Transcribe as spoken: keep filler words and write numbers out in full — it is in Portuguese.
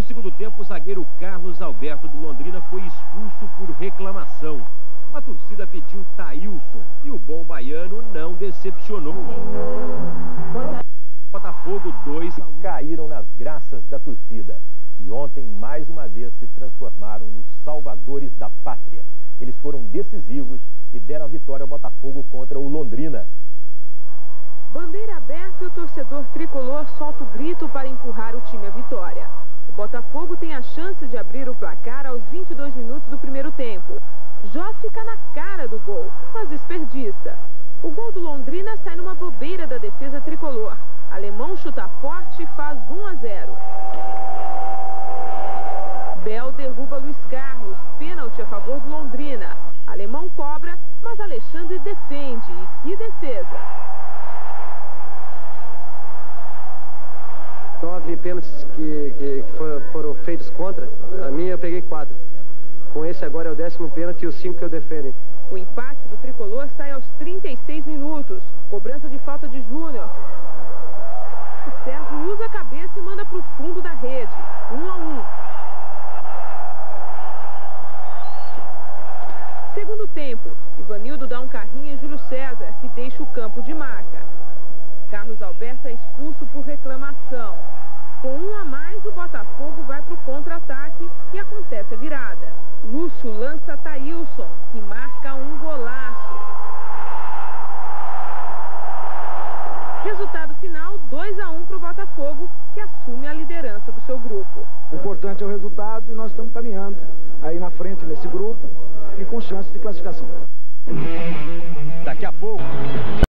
No segundo tempo, o zagueiro Carlos Alberto do Londrina foi expulso por reclamação. A torcida pediu Thailson e o bom baiano não decepcionou. Botafogo dois caíram nas graças da torcida e ontem mais uma vez se transformaram nos salvadores da pátria. Eles foram decisivos e deram a vitória ao Botafogo contra o Londrina. Bandeira aberta e o torcedor tricolor solta o grito para empurrar o time à vitória. O Botafogo tem a chance de abrir o placar aos vinte e dois minutos do primeiro tempo. Jó fica na cara do gol, mas desperdiça. O gol do Londrina sai numa bobeira da defesa tricolor. Alemão chuta forte e faz um a zero. Bel derruba Luiz Carlos, pênalti a favor do Londrina. Alemão cobra, mas Alexandre defende. E que defesa! Nove pênaltis que, que, que foram, foram feitos contra, a minha eu peguei quatro. Com esse agora é o décimo pênalti e os cinco que eu defendo. O empate do tricolor sai aos trinta e seis minutos. Cobrança de falta de Júnior. O Sérgio usa a cabeça e manda para o fundo da rede. Um a um. Segundo tempo, Ivanildo dá um carrinho em Júlio César, que deixa o campo de marca. Carlos Alberto é expulso por reclamação. Com um a mais, o Botafogo vai para o contra-ataque e acontece a virada. Lúcio lança Thailson, que marca um golaço. Resultado final, dois a um para o Botafogo, que assume a liderança do seu grupo. O importante é o resultado e nós estamos caminhando aí na frente nesse grupo e com chances de classificação. Daqui a pouco...